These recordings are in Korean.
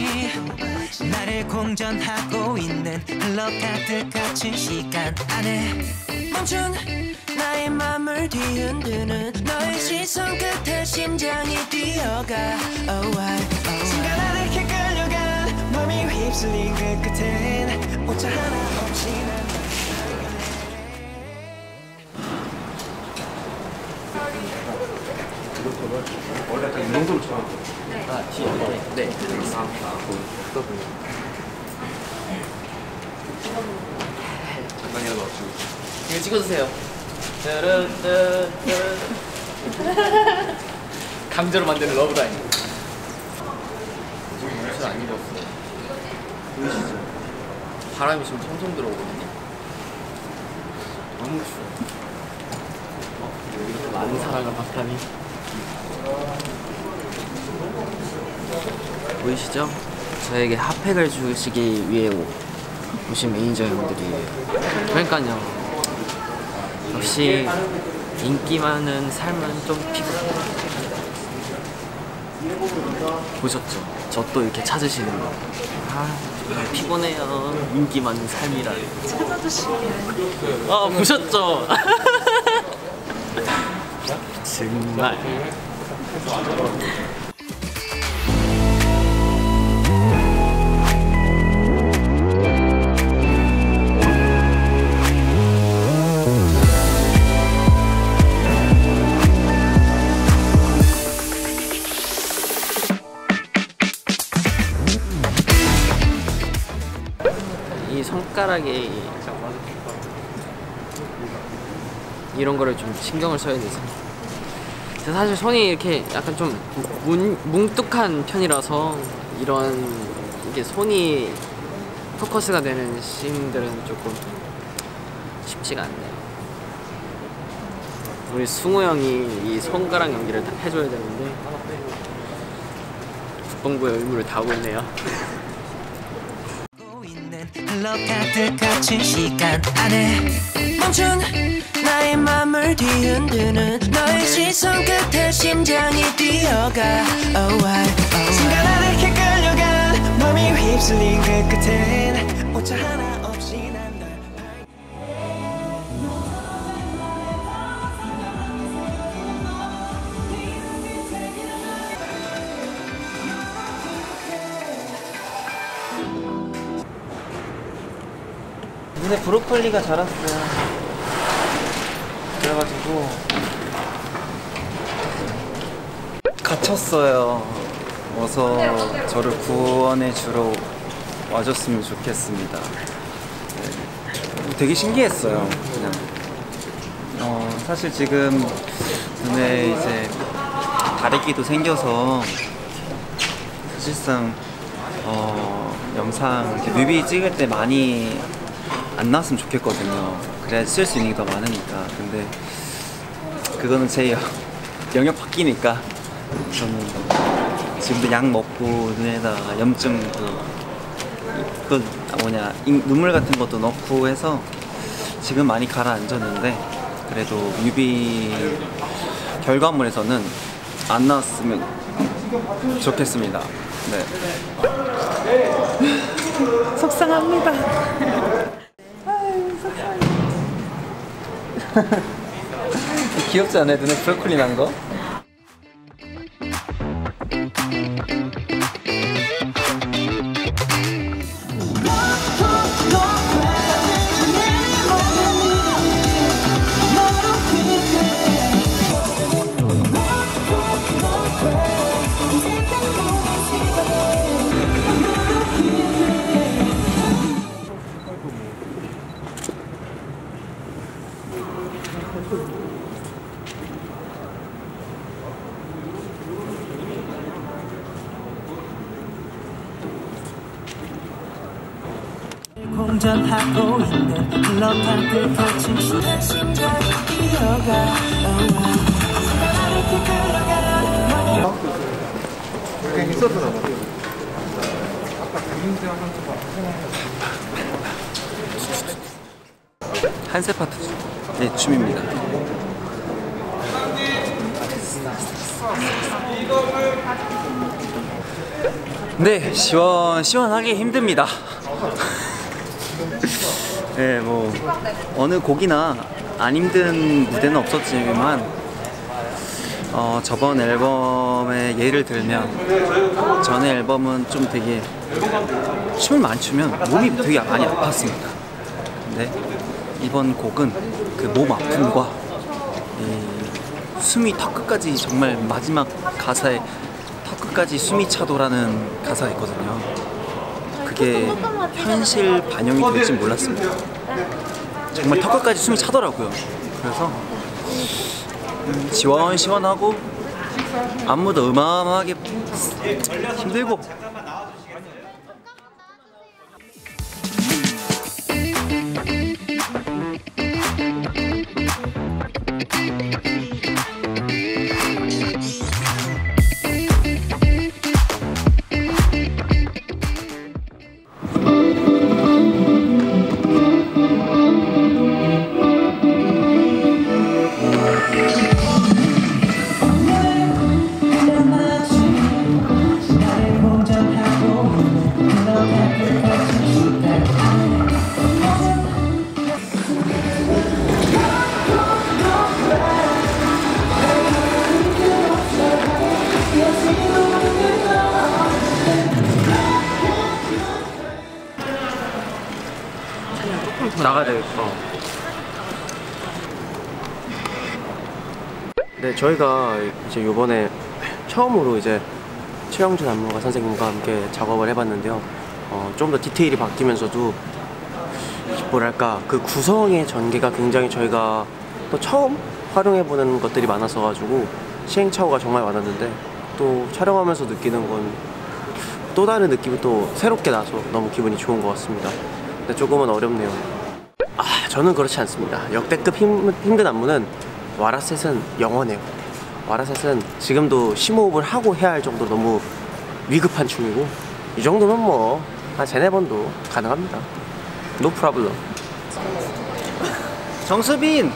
마치 나를 공전하고 있는 흘러가득 갇힌 시간 안에 멈춘 나의 맘을 뒤흔드는 너의 시선 끝에 심장이 뛰어가. 순간 아득히 끌려간 맘이 휩쓸린 그 끝엔 오차 하나 없이 난 원래 약간 이 정도로 쳐요. 아, 뒤에 이렇게. 네. 잠깐이라도 맞추고. 이거 찍어주세요. 강제로 만드는 러브라인. 옷을 안 입었어. 보이시죠? 바람이 지금 청청 들어오거든요. 너무 추워. 이렇게 많은 사랑을 받다니. 보이시죠? 저에게 핫팩을 주시기 위해 오신 매니저 형들이에요. 그러니까요. 역시 인기 많은 삶은 좀 피곤해요. 보셨죠? 저 또 이렇게 찾으시는 거. 아, 정말 피곤해요. 인기 많은 삶이라. 찾아주시면. 아, 보셨죠? 정말. 이 손가락에 이런 거를 좀 신경을 써야 돼서 사실 손이 이렇게 약간 좀 뭉뚝한 편이라서 이런 이게 손이 포커스가 되는 씬들은 조금 쉽지가 않네요. 우리 승우 형이 이 손가락 연기를 다 해줘야 되는데 국방부의 의무를 다하고 있네요. 흘러가득 갇힌 시간 안에 멈춘 나의 맘을 뒤흔드는 너의 시선 끝에 심장이 뛰어가. 순간 아득히 끌려간 맘이 휩쓸린 그 끝엔 오차 하나 없이 난 널 눈에 브로콜리가 자랐어요. 그래가지고 갇혔어요. 어서 저를 구원해 주러 와줬으면 좋겠습니다. 네. 되게 신기했어요. 그냥 사실 지금 눈에 이제 다래끼도 생겨서 사실상 영상 이렇게 뮤비 찍을 때 많이 안 나왔으면 좋겠거든요. 그래야 쓸 수 있는 게 더 많으니까. 근데 그거는 제 영역 바뀌니까 저는 지금도 약 먹고 눈에다가 염증 그 뭐냐 눈물 같은 것도 넣고 해서 지금 많이 가라앉았는데 그래도 뮤비 결과물에서는 안 나왔으면 좋겠습니다. 네. 속상합니다. 귀엽지 않아요? 눈에 브로콜리 난 거? 공전하고 있는 흘러가득 갇힌 시간 심장이 뛰어가. 그냥 있어도 나가. 아까 그림자 한세 파트 네, 춤입니다. 네, 시원하게 힘듭니다. 네, 뭐 어느 곡이나 안 힘든 무대는 없었지만 저번 앨범의 예를 들면 전에 앨범은 좀 되게 춤을 많이 추면 몸이 되게 많이 아팠습니다. 근데 이번 곡은 그 몸 아픔과 숨이 턱끝까지, 정말 마지막 가사에 턱끝까지 숨이 차도라는 가사가 있거든요. 그게 현실 반영이 될지 몰랐습니다. 정말 턱끝까지 숨이 차더라고요. 그래서 시원시원하고 안무도 어마어마하게 힘들고 나가야 되겠다. 네, 저희가 이제 요번에 처음으로 이제 최영준 안무가 선생님과 함께 작업을 해봤는데요. 좀 더 디테일이 바뀌면서도 뭐랄까 그 구성의 전개가 굉장히 저희가 또 처음 활용해보는 것들이 많았어가지고 시행착오가 정말 많았는데 또 촬영하면서 느끼는 건 또 다른 느낌이 또 새롭게 나서 너무 기분이 좋은 것 같습니다. 근데 조금은 어렵네요. 저는 그렇지 않습니다. 역대급 힘든 안무는 와라셋은 영원해요. 와라셋은 지금도 심호흡을 하고 해야 할 정도로 너무 위급한 춤이고 이 정도면 뭐 한 3-4번도 가능합니다. No problem. 정수빈!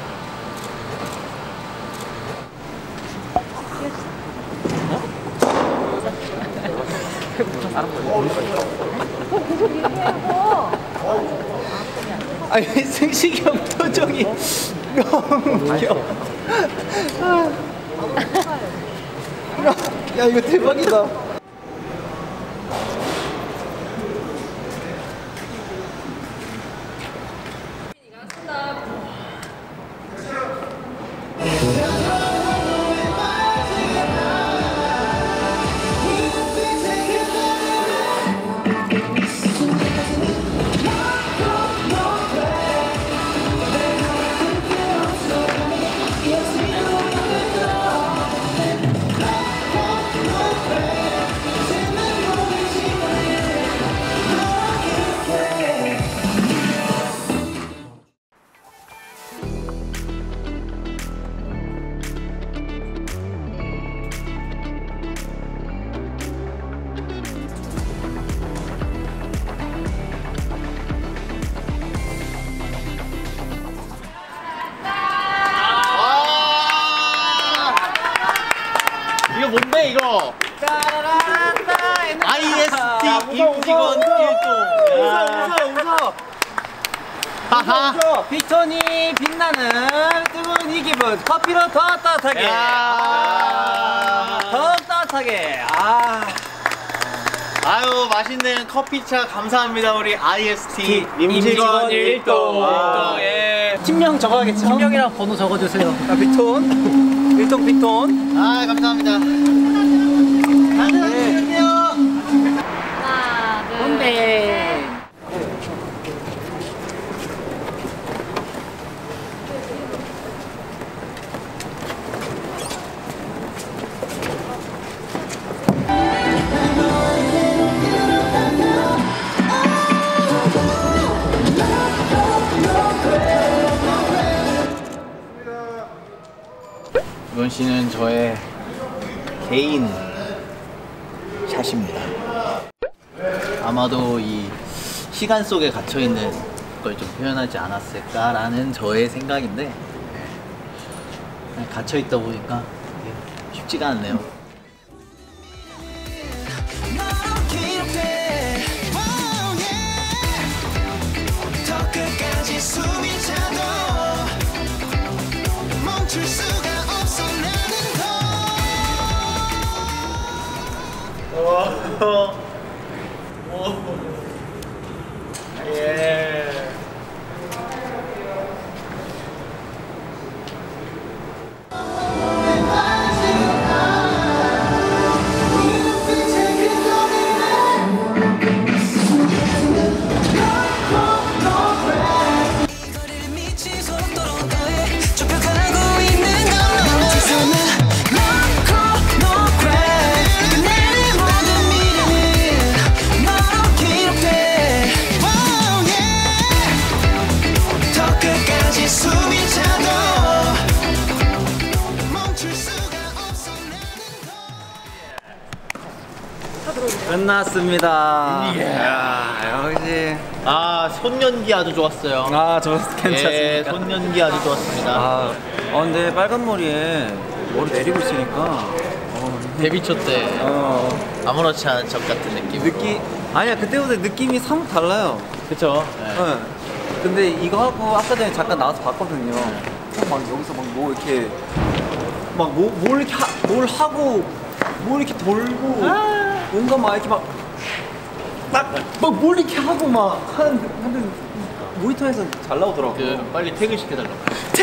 아니 승식이 형 표정이 너무 웃겨. 야 이거 대박이다. 이거 뭔데 이거? IST 임직원 1동. 웃어. 하하. 빅톤이 빛나는 뜨거운 이 기분. 커피로 더 따뜻하게. 더 따뜻하게. 아유 맛있는 커피차 감사합니다 우리 IST 임직원 1동. 예. 팀명 적어야겠죠? 팀명이랑 번호 적어주세요. 빅톤. 1동 빅톤. 아 감사합니다. 안녕하세요. 하나, 둘, 건배. 이번 씨는 저의 개인 샷입니다. 아마도 이 시간 속에 갇혀있는 걸 좀 표현하지 않았을까라는 저의 생각인데 갇혀있다 보니까 쉽지가 않네요. 숨이 차도 멈출 수가 없어 끝났습니다. 야, 역시. 아, 손연기 아주 좋았어요. 아, 저 예, 괜찮습니까? 손연기 아주 좋았습니다. 근데 빨간 머리에 머리 내리고 있으니까 데뷔초 때 아무렇지 않은 척 같은 느낌. 아니야, 그때보다 느낌이 사뭇 달라요. 그쵸? 네. 근데 이거 하고 아까 전에 잠깐 나와서 봤거든요. 막 여기서 막 뭐 이렇게 막 뭘 이렇게 뭘 하고 뭘 이렇게 돌고 뭔가 막 이렇게 뭘 이렇게 하고 막 하는 모니터에서 잘 나오더라고요. 빨리 퇴근 시켜달라고.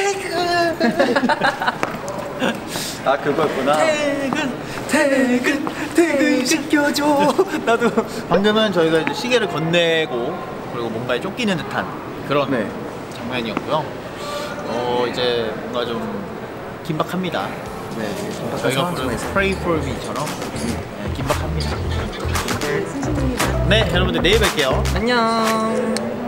아, 그거였구나. 퇴근 시켜줘. 나도. 방금은 저희가 이제 시계를 건네고 그리고 뭔가에 쫓기는 듯한 그런 네. 장면이었고요. 이제 뭔가 좀 긴박합니다. 네. 저희가 부르는 Pray for Me처럼 긴박합니다. 네, 여러분들 내일 뵐게요. 안녕.